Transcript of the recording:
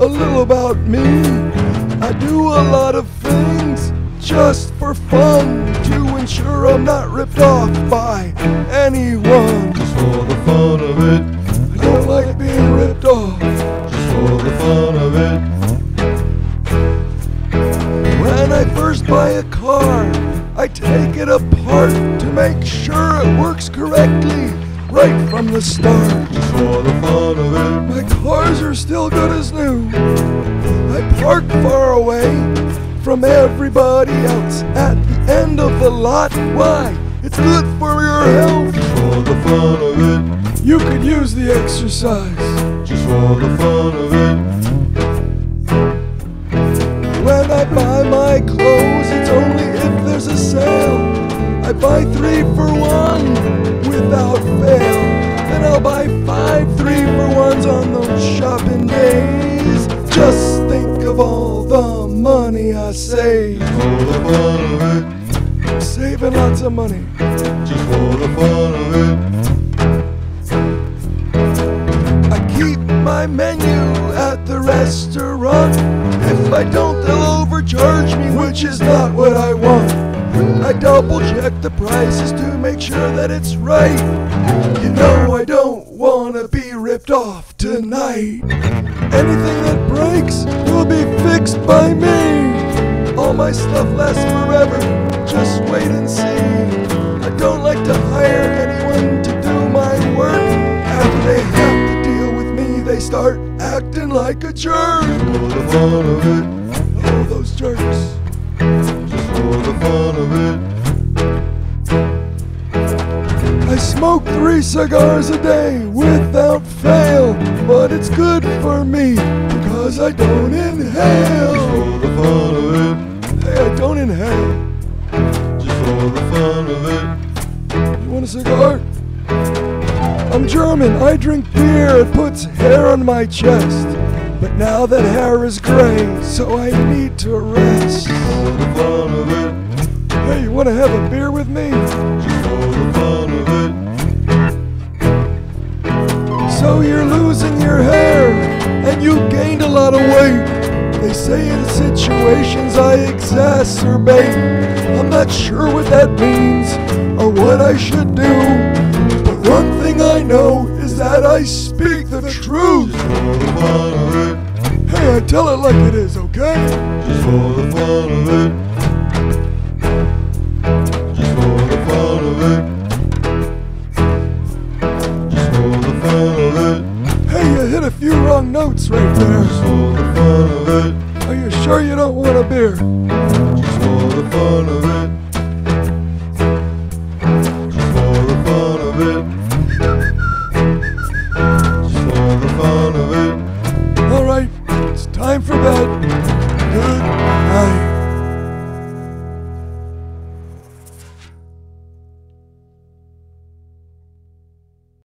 a little about me. I do a lot of things just for fun, to ensure I'm not ripped off by anyone. Just for the fun of it, I don't like being ripped off. just for the fun of it. When I first buy a car, I take it apart to make sure it works correctly right from the start. Just for the fun of it, My cars are still good as new. I park far away from everybody else at the end of the lot. Why? It's good for your health. just for the fun of it, You could use the exercise. just for the fun of it. When I buy my clothes, it's only if there's a sale. I buy 3 for 1 without fail. Then I'll buy 5 3-for-1s on those shopping days. Just think of all the money I save. Just for the fun of it, I'm saving lots of money. just for the fun of it. I keep my menu at the restaurant. If I don't, they'll overcharge me, which is not what I want. I double check the prices to make sure that it's right. You know I don't wanna be ripped off tonight. Anything that breaks will be fixed by me. All my stuff lasts forever, just wait and see. I don't like to hire anyone to do my work. After they have to deal with me, they start acting like a jerk. For the fun of it, Oh, those jerks. just for the fun of it. I smoke 3 cigars a day without fail, but it's good for me because I don't inhale. Just for the fun of it, Hey, I don't inhale. just for the fun of it. You want a cigar? I'm German, I drink beer, it puts hair on my chest. But now that hair is gray, so I need to rest. For the fun of it, Hey, you wanna have a beer with me? just for the fun of it. So you're losing your hair, and you gained a lot of weight. They say in situations I exacerbate. I'm not sure what that means, or what I should do. But one thing I know is that I speak the truth. Just for the fun of it, Hey, I tell it like it is, okay? just for the fun of it. Just for the fun of it, just for the fun of it. Hey, you hit a few wrong notes right there. Just for the fun of it, Are you sure you don't want a beer? just for the fun of it.